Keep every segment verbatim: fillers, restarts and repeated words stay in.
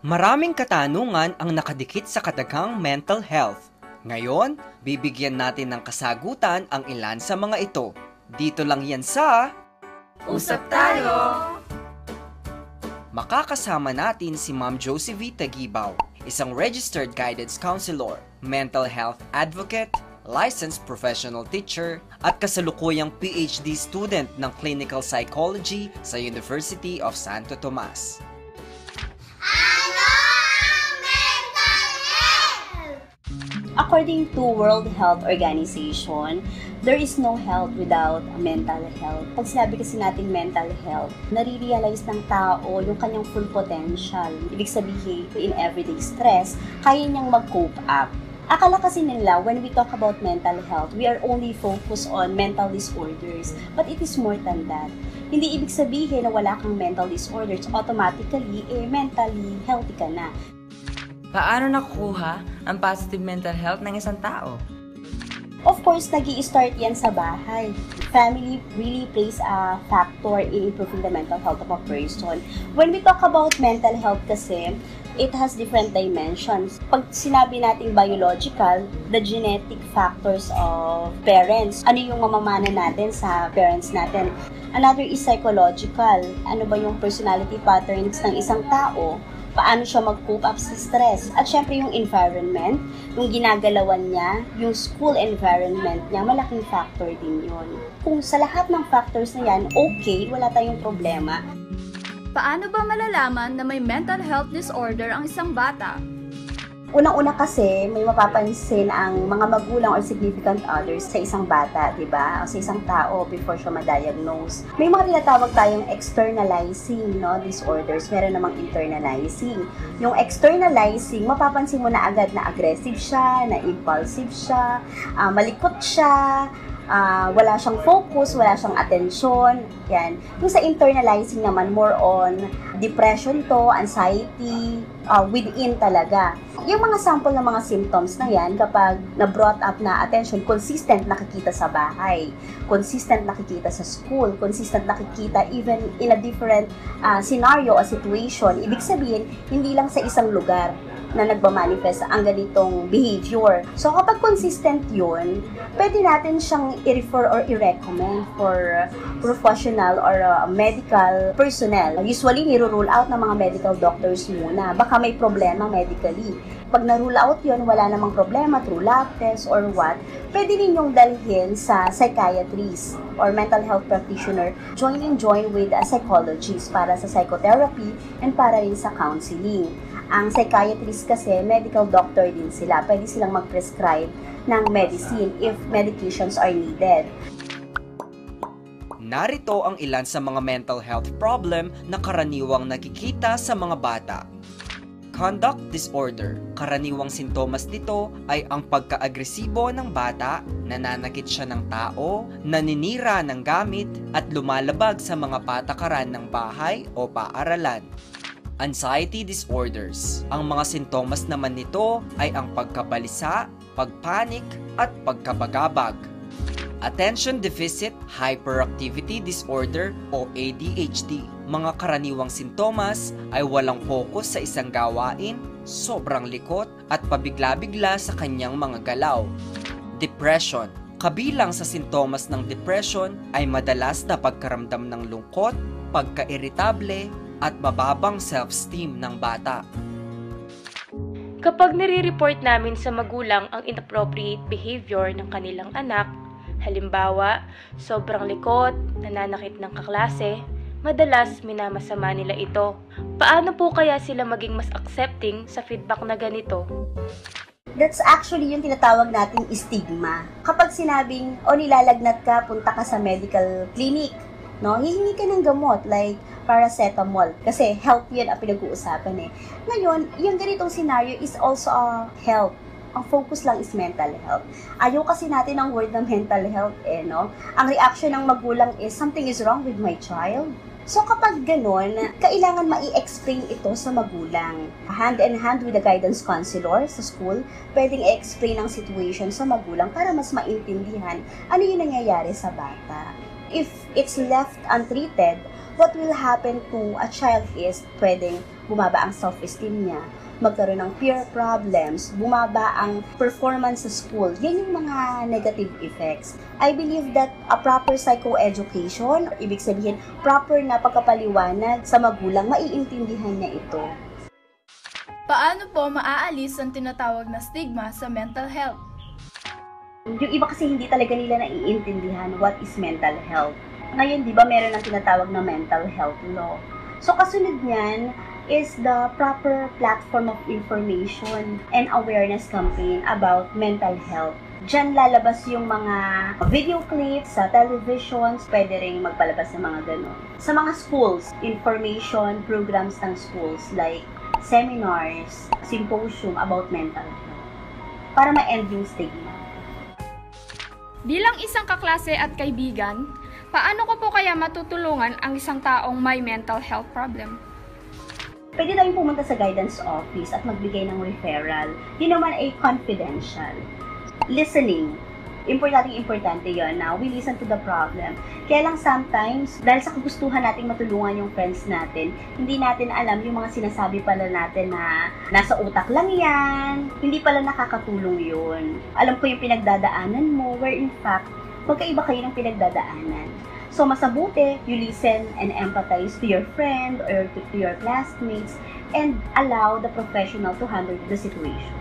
Maraming katanungan ang nakadikit sa katagang mental health. Ngayon, bibigyan natin ng kasagutan ang ilan sa mga ito. Dito lang yan sa Usap Tayo! Makakasama natin si Ma'am Josephine Tagibaw, isang registered guidance counselor, mental health advocate, licensed professional teacher, at kasalukuyang P H D student ng clinical psychology sa University of Santo Tomas. According to World Health Organization, there is no health without mental health. Pag sinabi kasi natin mental health, nare-realize ng tao yung kanyang full potential. Ibig sabihin, in everyday stress, kaya niyang mag-cope up. Akala kasi nila, when we talk about mental health, we are only focused on mental disorders. But it is more than that. Hindi ibig sabihin na wala kang mental disorders, automatically, eh, mentally healthy ka na. Paano nakukuha ang positive mental health ng isang tao? Of course, nag-i-start yan sa bahay. Family really plays a factor in improving the mental health of a person. When we talk about mental health kasi, it has different dimensions. Pag sinabi nating biological, the genetic factors of parents. Ano yung mamamana natin sa parents natin? Another is psychological. Ano ba yung personality patterns ng isang tao? Paano siya mag-cope up sa stress. At syempre yung environment, yung ginagalawan niya, yung school environment niya, malaking factor din yun. Kung sa lahat ng factors na yan, okay, wala tayong problema. Paano ba malalaman na may mental health disorder ang isang bata? Unang-una kasi, may mapapansin ang mga magulang or significant others sa isang bata, di ba? O sa isang tao before siya ma-diagnose. May mga tinatawag tayong externalizing no, disorders. Meron namang internalizing. Yung externalizing, mapapansin mo na agad na aggressive siya, na impulsive siya, uh, malikot siya, Uh, wala siyang focus, wala siyang atensyon, yan. Yung sa internalizing naman, more on depression to, anxiety, uh, within talaga. Yung mga sample ng mga symptoms na yan, kapag na-brought up na attention, consistent nakikita sa bahay, consistent nakikita sa school, consistent nakikita even in a different uh, scenario or situation, ibig sabihin, hindi lang sa isang lugar na nagmamanifest ang ganitong behavior. So kapag consistent yun, pwede natin siyang i-refer or i-recommend for professional or uh, medical personnel. Usually, niro-rule out ng mga medical doctors muna. Baka may problema medically. Pag na-rule out yun, wala namang problema through lab test or what, pwede ninyong dalhin sa psychiatrist or mental health practitioner. Join and join with a psychologist para sa psychotherapy and para rin sa counseling. Ang psychiatrist kasi, medical doctor din sila. Pwede silang mag-prescribe ng medicine if medications are needed. Narito ang ilan sa mga mental health problem na karaniwang nakikita sa mga bata. Conduct disorder. Karaniwang sintomas nito ay ang pagka-agresibo ng bata, nananakit siya ng tao, naninira ng gamit, at lumalabag sa mga patakaran ng bahay o paaralan. Anxiety disorders. Ang mga sintomas naman nito ay ang pagkabalisa, pagpanik, at pagkabagabag. Attention Deficit Hyperactivity Disorder o A D H D. Mga karaniwang sintomas ay walang focus sa isang gawain, sobrang likot, at pabigla-bigla sa kanyang mga galaw. Depression. Kabilang sa sintomas ng depression ay madalas na pagkaramdam ng lungkot, pagka-irritable, at mababang self-esteem ng bata. Kapag nire-report namin sa magulang ang inappropriate behavior ng kanilang anak, halimbawa, sobrang likot, nananakit ng kaklase, madalas minamasama nila ito. Paano po kaya sila maging mas accepting sa feedback na ganito? That's actually yung tinatawag nating stigma. Kapag sinabing, o nilalagnat ka, punta ka sa medical clinic, no? Hihingi ka ng gamot like paracetamol kasi health yun ang pinag-uusapan eh. Ngayon, yung ganitong scenario is also a health. Ang focus lang is mental health. Ayaw kasi natin ang word ng mental health eh, no? Ang reaction ng magulang is, something is wrong with my child. So kapag ganun, kailangan mai-explain ito sa magulang. Hand in hand with the guidance counselor sa school, pwedeng i-explain ang situation sa magulang para mas maintindihan ano yung nangyayari sa bata. If it's left untreated, what will happen to a child is pwedeng bumaba ang self-esteem niya, magkaroon ng peer problems, bumaba ang performance sa school. Yan yung mga negative effects. I believe that a proper psychoeducation, ibig sabihin, proper na pagkapaliwanag sa magulang, maiintindihan niya ito. Paano po maaalis ang tinatawag na stigma sa mental health? Yung iba kasi hindi talaga nila naiintindihan what is mental health. Ngayon, di ba, meron ng tinatawag na mental health law. So, kasunod niyan is the proper platform of information and awareness campaign about mental health. Diyan lalabas yung mga video clips sa televisions, pwede rin magpalabas ng mga ganun. Sa mga schools, information programs ng schools like seminars, symposium about mental health para ma-end yung stigma. Bilang isang kaklase at kaibigan, paano ko po kaya matutulungan ang isang taong may mental health problem? Pwede tayong pumunta sa guidance office at magbigay ng referral. Yun naman ay confidential. Listening. Importante-importante yun na we listen to the problem. Kaya lang sometimes, dahil sa kagustuhan nating matulungan yung friends natin, hindi natin alam yung mga sinasabi pala natin na nasa utak lang yan, hindi pala nakakatulong yun. Alam ko yung pinagdadaanan mo, where in fact, magkaiba kayo ng pinagdadaanan. So, masabuti, you listen and empathize to your friend or to, to your classmates and allow the professional to handle the situation.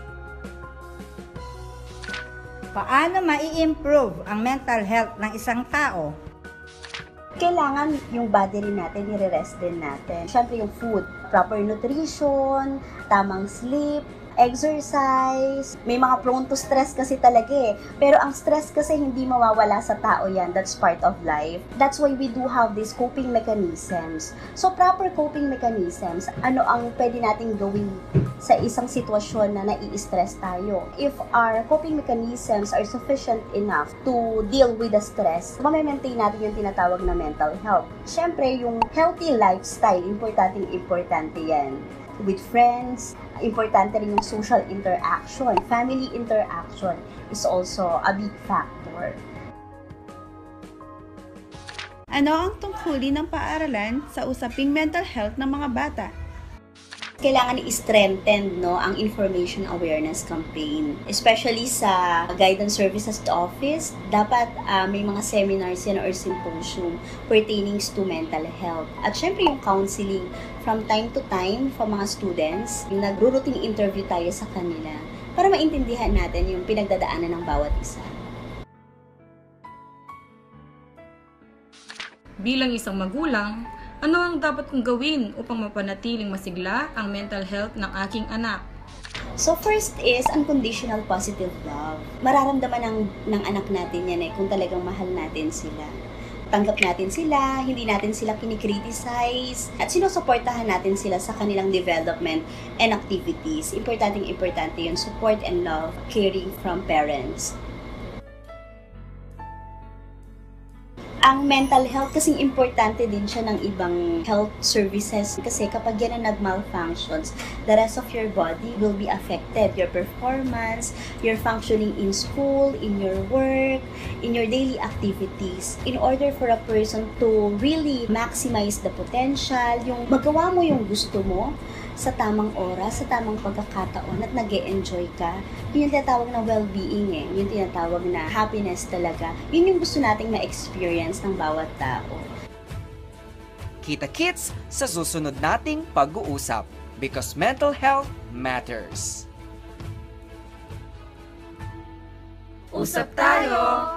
Paano mai-improve ang mental health ng isang tao? Kailangan yung body rin natin, nire-rest din natin. Siyempre yung food, proper nutrition, tamang sleep, exercise. May mga prone to stress kasi talaga eh. Pero ang stress kasi hindi mawawala sa tao yan. That's part of life. That's why we do have these coping mechanisms. So proper coping mechanisms, ano ang pwede nating gawin sa isang sitwasyon na nai-stress tayo? If our coping mechanisms are sufficient enough to deal with the stress, mamaintain natin yung tinatawag na mental health. Siyempre, yung healthy lifestyle, importante-importante yan. With friends, importante rin yung social interaction. Family interaction is also a big factor. Ano ang tungkulin ng paaralan sa usaping mental health ng mga bata? Kailangan i-strengthen no, ang information awareness campaign. Especially sa guidance services office, dapat uh, may mga seminars yan or symposium pertaining to mental health. At syempre yung counseling from time to time for mga students, yung nagro-routine interview tayo sa kanila para maintindihan natin yung pinagdadaanan ng bawat isa. Bilang isang magulang, ano ang dapat kong gawin upang mapanatiling masigla ang mental health ng aking anak? So first is unconditional positive love. Mararamdaman ng, ng anak natin yan eh kung talagang mahal natin sila. Tanggap natin sila, hindi natin sila kinikriticize, at sinusuportahan natin sila sa kanilang development and activities. Importanteng importante yun, support and love, caring from parents. Ang mental health kasing importante din siya ng ibang health services kasi kapag yan ang nag-malfunctions, the rest of your body will be affected. Your performance, your functioning in school, in your work, in your daily activities. In order for a person to really maximize the potential, yung magawa mo yung gusto mo sa tamang oras, sa tamang pagkakataon at nag-e-enjoy ka, yun yung tinatawag na well-being eh. Yun yung tinatawag na happiness talaga. Yun yung gusto nating ma-experience ng bawat tao. Kita-kits sa susunod nating pag-uusap because mental health matters. Usap tayo!